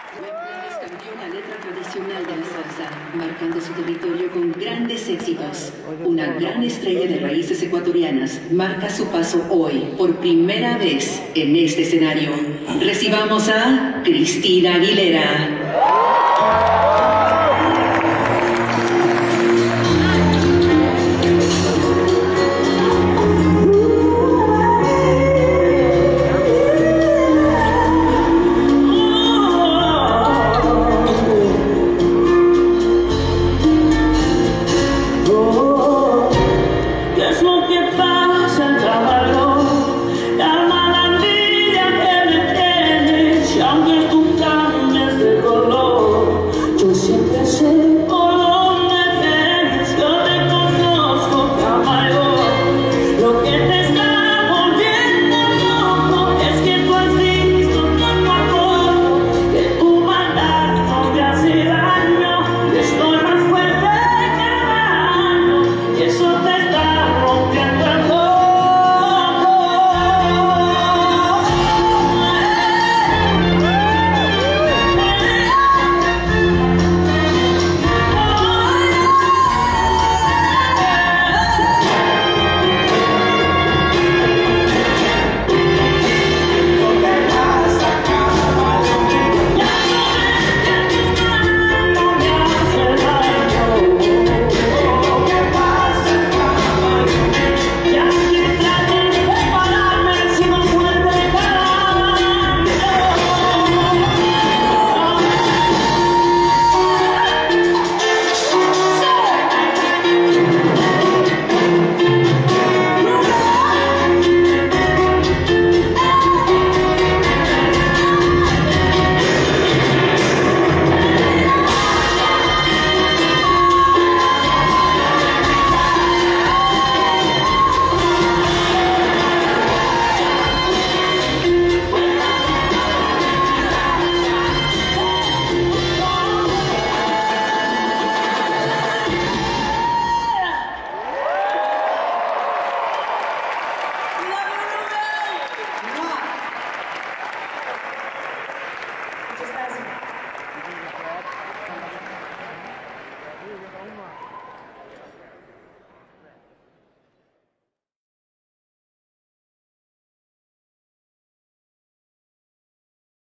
Fuentes cambió la letra tradicional de la salsa, marcando su territorio con grandes éxitos. Una gran estrella de raíces ecuatorianas marca su paso hoy, por primera vez, en este escenario. Recibamos a Cristina Aguilera.